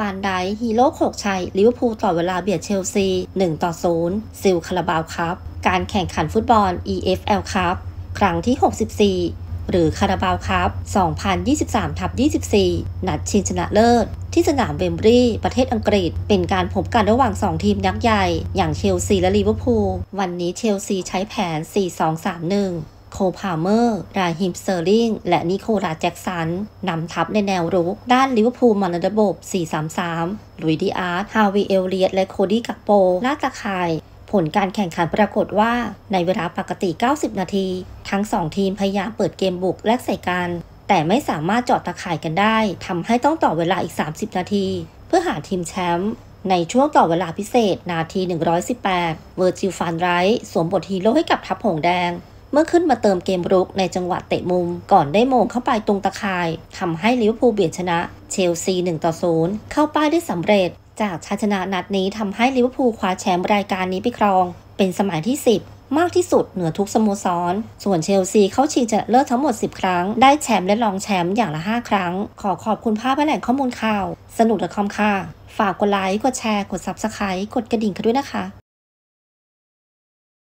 นไดค์ฮีโร่โขกชัยลิเวอร์พูลต่อเวลาเบียดเชลซี1-0ซิลคาราบาวคัพการแข่งขันฟุตบอล EFL คัพครั้งที่64หรือคาราบาวคัพ2023/24นัดชิงชนะเลิศที่สนามเวมบลีย์ประเทศอังกฤษเป็นการพบกันระหว่าง2ทีมยักษ์ใหญ่อย่างเชลซีและลิเวอร์พูลวันนี้เชลซีใช้แผน 4-2-3-1 โคพาเมอร์ราฮิมสเตอร์ลิงและนิโคลัสแจ็กสันนำทัพในแนวรุกด้านลิเวอร์พูลมาในระบบ 4-3-3 ลุยดิอาร์ตฮาวิเอลเลียตและโคดี้กักโปลาดตะข่ายผลการแข่งขันปรากฏว่าในเวลาปกติ90นาทีทั้ง2ทีมพยายามเปิดเกมบุกแลกใส่กันแต่ไม่สามารถเจาะตะข่ายกันได้ทำให้ต้องต่อเวลาอีก30นาทีเพื่อหาทีมแชมป์ในช่วงต่อเวลาพิเศษนาที118เวอร์จิลฟานไรท์สวมบทฮีโร่ให้กับทัพหงแดงเมื่อขึ้นมาเติมเกมรุกในจังหวะเตะมุมก่อนได้โมงเข้าไปตรงตะข่ายทำให้ลิเวอร์พูลเบียดชนะเชลซี1-0เข้าป้ายได้สำเร็จจากชัยชนะนัดนี้ทำให้ลิเวอร์พูลคว้าแชมป์รายการนี้ไปครองเป็นสมัยที่10มากที่สุดเหนือทุกสโมสรส่วนเชลซีเข้าชิงชนะเลิศทั้งหมด10ครั้งได้แชมป์และรองแชมป์อย่างละ5ครั้งขอบคุณภาพและแหล่งข้อมูลข่าวสนุก.comค่ะฝากกดไลค์กดแชร์กด Subscribe กดกระดิ่งกันด้วยนะคะ